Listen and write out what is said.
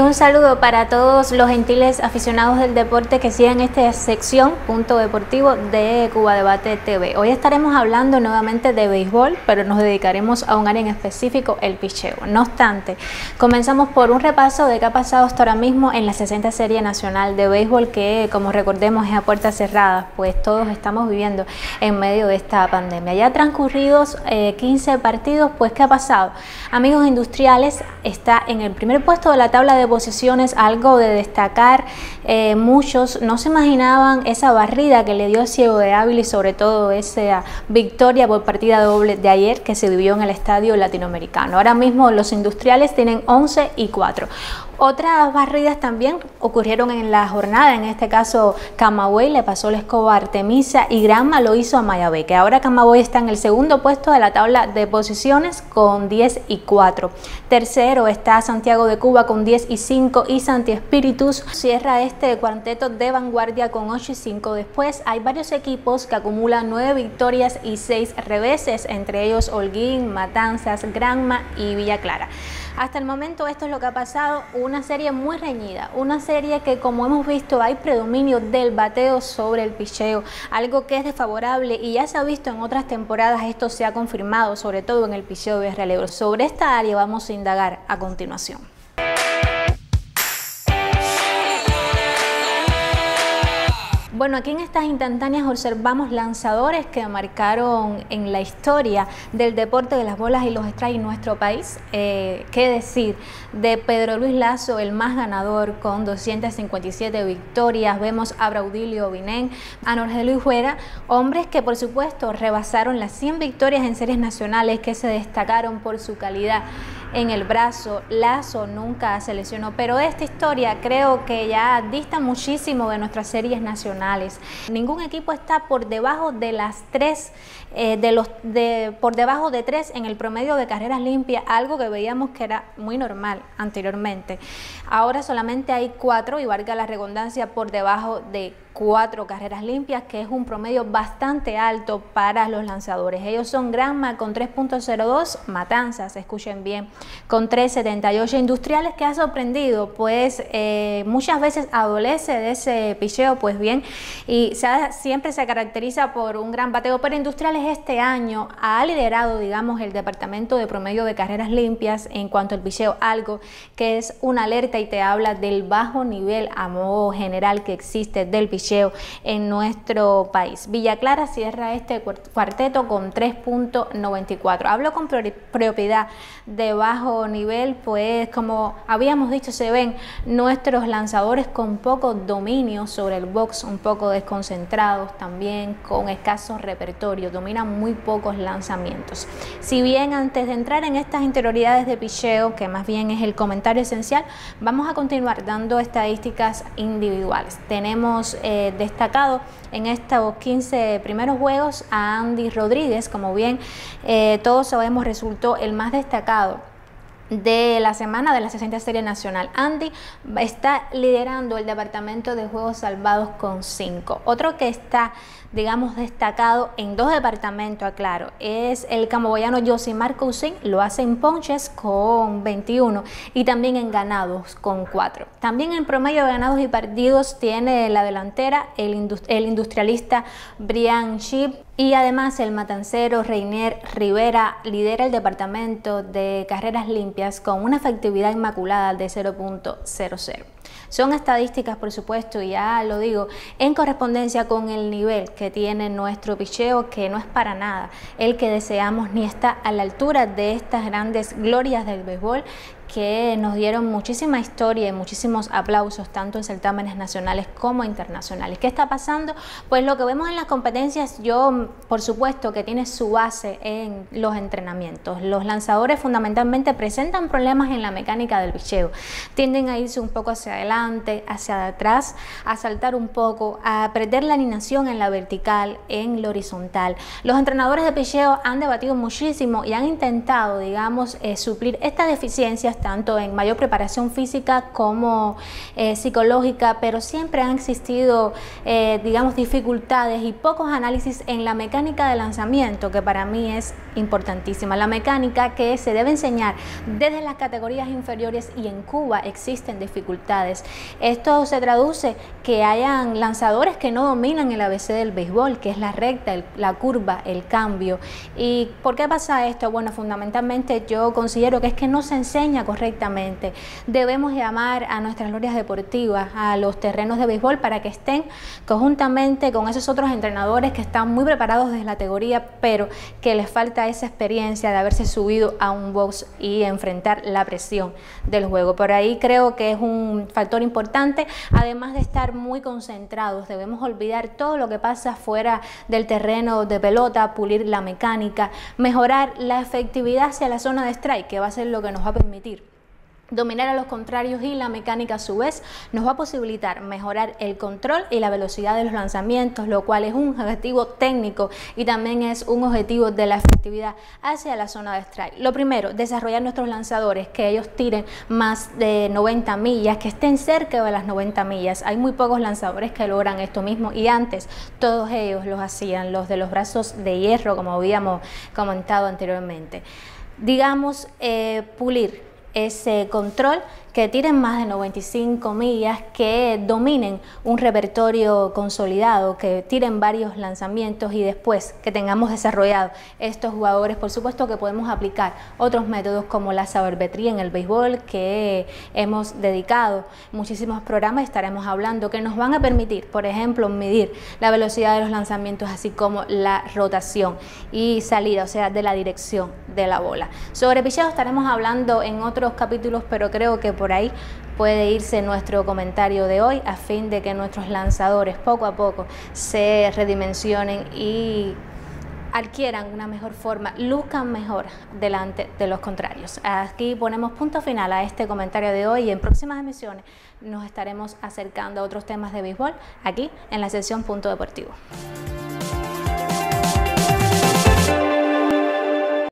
Un saludo para todos los gentiles aficionados del deporte que siguen esta sección Punto Deportivo de Cuba Debate TV. Hoy estaremos hablando nuevamente de béisbol, pero nos dedicaremos a un área en específico, el picheo. No obstante, comenzamos por un repaso de qué ha pasado hasta ahora mismo en la 60 Serie Nacional de Béisbol, que como recordemos es a puertas cerradas, pues todos estamos viviendo en medio de esta pandemia. Ya transcurridos 15 partidos, pues ¿qué ha pasado? Amigos Industriales está en el primer puesto de la tabla de posiciones, algo de destacar. Muchos no se imaginaban esa barrida que le dio Ciego de Ávila y sobre todo esa victoria por partida doble de ayer que se vivió en el Estadio Latinoamericano. Ahora mismo los Industriales tienen 11-4. Otras barridas también ocurrieron en la jornada, en este caso Camagüey le pasó la escoba a Artemisa y Granma lo hizo a Mayabeque. Ahora Camagüey está en el segundo puesto de la tabla de posiciones con 10-4. Tercero está Santiago de Cuba con 10-5 y Santi Espíritus cierra este cuarteto de vanguardia con 8-5. Después hay varios equipos que acumulan 9 victorias y 6 reveses, entre ellos Holguín, Matanzas, Granma y Villa Clara. Hasta el momento esto es lo que ha pasado, una serie muy reñida, una serie que como hemos visto hay predominio del bateo sobre el picheo, algo que es desfavorable y ya se ha visto en otras temporadas, esto se ha confirmado sobre todo en el picheo de relevo. Sobre esta área vamos a indagar a continuación. Bueno, aquí en estas instantáneas observamos lanzadores que marcaron en la historia del deporte de las bolas y los strikes en nuestro país. ¿Qué decir de Pedro Luis Lazo, el más ganador con 257 victorias? Vemos a Braudilio Vinén, a Jorge Luis Juega, hombres que por supuesto rebasaron las 100 victorias en series nacionales, que se destacaron por su calidad en el brazo. Lazo nunca se lesionó, pero esta historia creo que ya dista muchísimo de nuestras series nacionales. Ningún equipo está por debajo de las 3, por debajo de 3 en el promedio de carreras limpias, algo que veíamos que era muy normal anteriormente. Ahora solamente hay 4 y valga la redundancia por debajo de 4 carreras limpias, que es un promedio bastante alto para los lanzadores. Ellos son Granma con 3.02, Matanzas, escuchen bien, con 3.78, Industriales, que ha sorprendido, pues muchas veces adolece de ese picheo, pues bien, y siempre se caracteriza por un gran bateo, pero Industriales este año ha liderado, digamos, el departamento de promedio de carreras limpias en cuanto al picheo, algo que es una alerta y te habla del bajo nivel a modo general que existe del picheo en nuestro país. Villa Clara cierra este cuarteto con 3.94. Hablo con propiedad de bajo nivel, pues como habíamos dicho, se ven nuestros lanzadores con poco dominio sobre el box, un poco desconcentrados también, con escaso repertorio, dominan muy pocos lanzamientos. Si bien antes de entrar en estas interioridades de picheo, que más bien es el comentario esencial, vamos a continuar dando estadísticas individuales. Tenemos destacado en estos 15 primeros juegos a Andy Rodríguez, como bien todos sabemos, resultó el más destacado de la semana de la 60 Serie Nacional. Andy está liderando el departamento de juegos salvados con 5. Otro que está, digamos, destacado en 2 departamentos, aclaro, es el camboyano Josimar Cousin, lo hace en ponches con 21 y también en ganados con 4. También en promedio de ganados y perdidos tiene la delantera el industrialista Brian Chip, y además el matancero Reinier Rivera lidera el departamento de carreras limpias con una efectividad inmaculada de 0.00. Son estadísticas, por supuesto, y ya lo digo, en correspondencia con el nivel que tiene nuestro picheo, que no es para nada el que deseamos ni está a la altura de estas grandes glorias del béisbol que nos dieron muchísima historia y muchísimos aplausos tanto en certámenes nacionales como internacionales. ¿Qué está pasando? Pues lo que vemos en las competencias, por supuesto que tiene su base en los entrenamientos. Los lanzadores fundamentalmente presentan problemas en la mecánica del picheo, tienden a irse un poco hacia adelante, hacia atrás, a saltar un poco, a perder la alineación en la vertical, en la horizontal. Los entrenadores de picheo han debatido muchísimo y han intentado, digamos, suplir estas deficiencias tanto en mayor preparación física como psicológica, pero siempre han existido, digamos, dificultades y pocos análisis en la mecánica de lanzamiento, que para mí es importantísima. La mecánica que se debe enseñar desde las categorías inferiores, y en Cuba existen dificultades. Esto se traduce que hayan lanzadores que no dominan el ABC del béisbol, que es la recta, la curva, el cambio. ¿Y por qué pasa esto? Bueno, fundamentalmente yo considero que es que no se enseña correctamente. Debemos llamar a nuestras glorias deportivas a los terrenos de béisbol para que estén conjuntamente con esos otros entrenadores que están muy preparados desde la teoría, pero que les falta esa experiencia de haberse subido a un box y enfrentar la presión del juego. Por ahí creo que es un factor importante, además de estar muy concentrados. Debemos olvidar todo lo que pasa fuera del terreno de pelota, pulir la mecánica, mejorar la efectividad hacia la zona de strike, que va a ser lo que nos va a permitir dominar a los contrarios, y la mecánica a su vez nos va a posibilitar mejorar el control y la velocidad de los lanzamientos, lo cual es un objetivo técnico y también es un objetivo de la efectividad hacia la zona de strike. Lo primero, desarrollar nuestros lanzadores, que ellos tiren más de 90 millas, que estén cerca de las 90 millas. Hay muy pocos lanzadores que logran esto mismo, y antes todos ellos los hacían, los de los brazos de hierro, como habíamos comentado anteriormente. Digamos, pulir ese control, que tiren más de 95 millas, que dominen un repertorio consolidado, que tiren varios lanzamientos, y después que tengamos desarrollado estos jugadores, por supuesto que podemos aplicar otros métodos como la sabermetría en el béisbol, que hemos dedicado muchísimos programas, estaremos hablando, que nos van a permitir, por ejemplo, medir la velocidad de los lanzamientos, así como la rotación y salida, o sea, de la dirección de la bola. Sobre picheo estaremos hablando en otros capítulos, pero creo que por ahí puede irse nuestro comentario de hoy, a fin de que nuestros lanzadores poco a poco se redimensionen y adquieran una mejor forma, luzcan mejor delante de los contrarios. Aquí ponemos punto final a este comentario de hoy, y en próximas emisiones nos estaremos acercando a otros temas de béisbol aquí en la sección Punto Deportivo.